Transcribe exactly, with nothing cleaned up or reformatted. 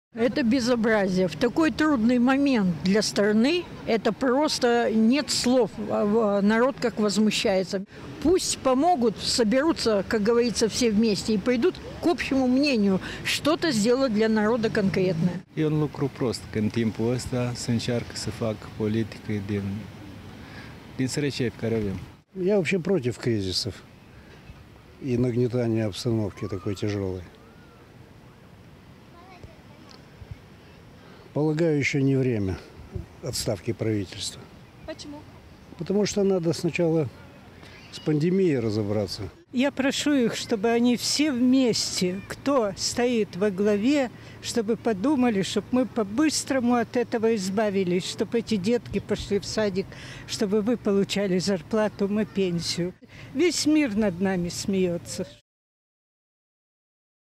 Это безобразие. В такой трудный момент для страны это просто нет слов. Народ как возмущается. Пусть помогут, соберутся, как говорится, все вместе и пойдут к общему мнению, что-то сделать для народа конкретное. E un lucru prost că în timpul ăsta se încearcă să fac politică din, din sărăcie pe care avem. Я вообще против кризисов и нагнетания обстановки такой тяжелой. Полагаю, еще не время отставки правительства. Почему? Потому что надо сначала с пандемией разобраться. Я прошу их, чтобы они все вместе, кто стоит во главе, чтобы подумали, чтобы мы по-быстрому от этого избавились, чтобы эти детки пошли в садик, чтобы вы получали зарплату, мы пенсию. Весь мир над нами смеется.